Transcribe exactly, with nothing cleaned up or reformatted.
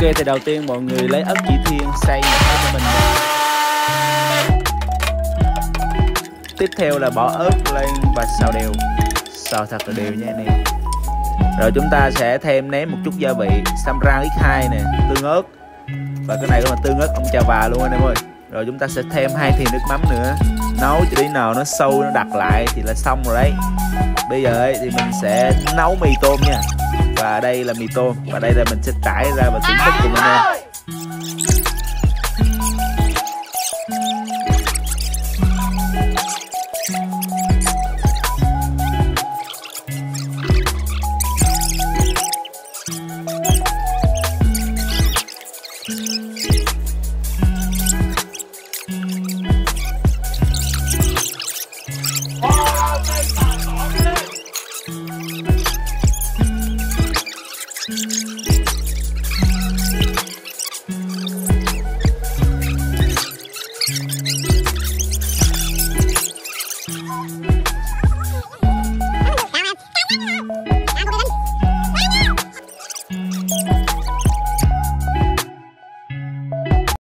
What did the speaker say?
Ok thì đầu tiên mọi người lấy ớt chỉ thiên xay cho mình. Tiếp theo là bỏ ớt lên và xào đều, xào thật là đều nha anh em. Rồi chúng ta sẽ thêm nếm một chút gia vị, sâm rang x hai nè, tương ớt. Và cái này cũng là tương ớt ông chà và luôn anh em ơi. Rồi chúng ta sẽ thêm hai thìa nước mắm nữa, nấu cho đến nào nó sâu, nó đặc lại thì là xong rồi đấy. Bây giờ ấy, thì mình sẽ nấu mì tôm nha. Và đây là mì tôm, và đây là mình sẽ trải ra và thưởng thức cùng anh em. Bye.